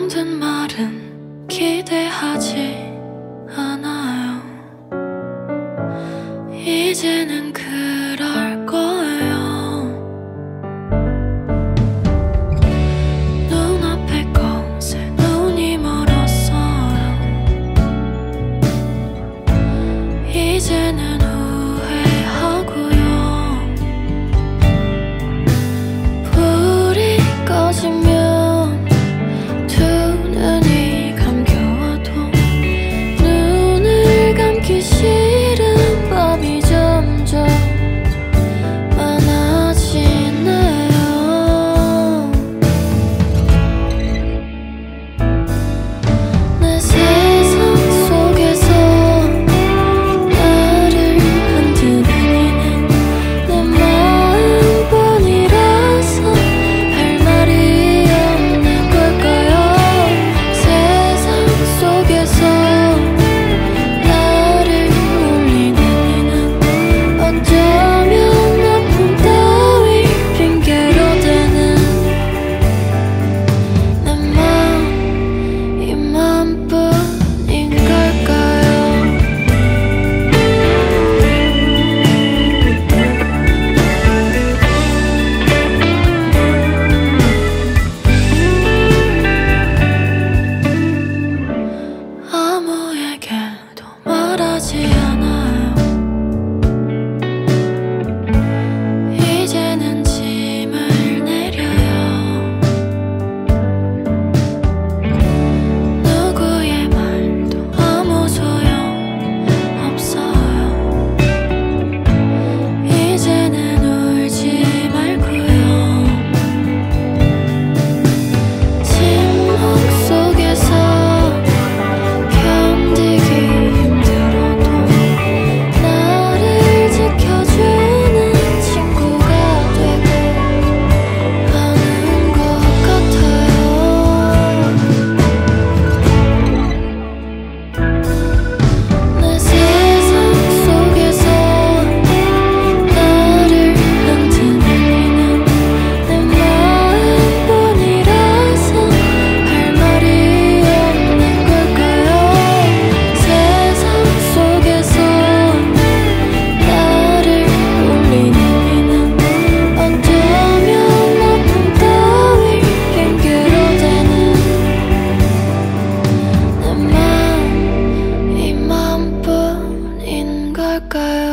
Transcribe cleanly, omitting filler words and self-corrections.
모든 말은 기대하지 않아요. 이제는 그럴 거예요. 눈앞의 것에 눈이 멀었어요. 이제는 후회하고요. 불이 꺼지면 두 눈이 감겨와도 눈을 감기 싫은 밤이 점점 많아지네요. 내 세상 속에서 나를 흔드는 이는 내 마음뿐이라서 할 말이 없는 걸까요? 세상 속에서 나를 울리는 이는 어쩌면 아픔 따위 핑계로 대는 내 마음 이만뿐인 걸까요? 아무에게도 말하지 않아요. 이제는 짐을 내려요. 누구의 말도 아무 소용 없어요. 이제는 울지 말고요. 침묵 속에서 견디기 힘들어도 나를 지켜주는 친구가 되고 하는 것 같아요. 내 세상 속에서 나를 흔드는 이는 내 마음뿐이라서 할 말이 없는 걸까요? 세상 속에서 나를 울리는 이는 어쩌면 아픔 따위 핑계로 대는 내 마음 이만뿐인 걸까요?